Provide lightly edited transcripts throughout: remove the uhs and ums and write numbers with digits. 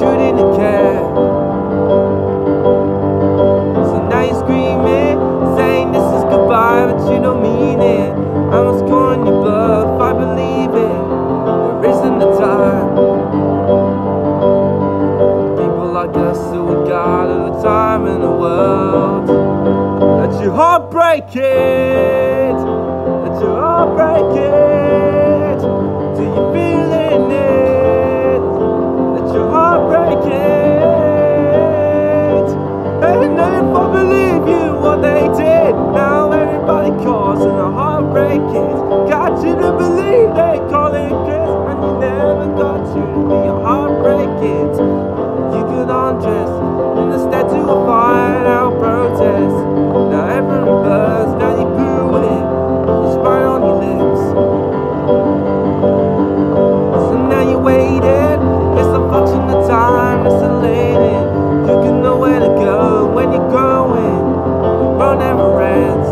you didn't care. So now you're screaming, saying this is goodbye, but you don't mean it. I was calling your bluff, I believe it. There isn't the time. People like us who we got all the time in the world. Let your heart break it. Let your heart break it. Till you're feeling it. Let your heart break it. They never believe you what they did. Now everybody calls it a heartbreak kid. Got you to believe they call it Chris, and you never got you to be a heartbreak kid. You could undress in the statue of fire out protest. Now everyone buzz, now you blew it. It's right on your lips. So now you waited. It's a function of time, it's elated. You can know where to go when you're growing. The road never ends.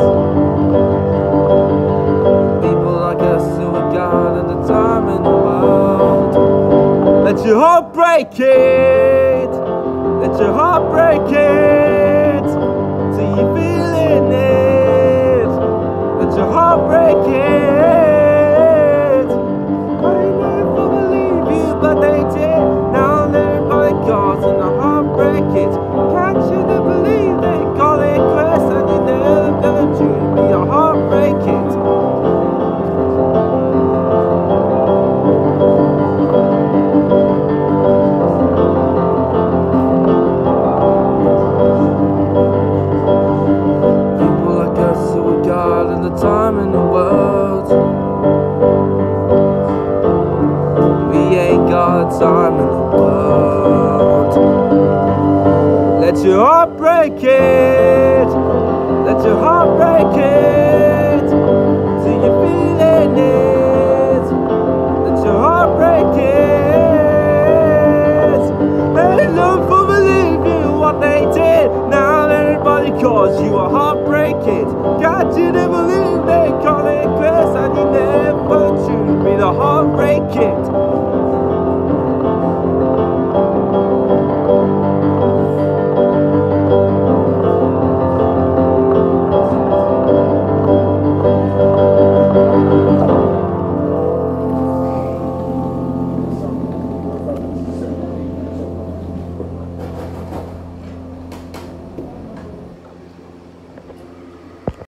People like us who we got all the time in the world. Let your heart break it. Let your heart break it. Till you're feeling it. Let your heart break it. I never believe you, but they did. Now everybody calls it a heartbreak kid. Can't you to believe they call it Chris, and you never gonna choose to be a heartbreak kid. And the time in the world, we ain't got time in the world. Let your heart break it. Let your heart break it. Till you're feeling it. Let your heart break it. They love to believe you what they did. Now everybody calls you a heartbreak kid. Got you to believe they call it Chris, and you never choose to be the heartbreak kid.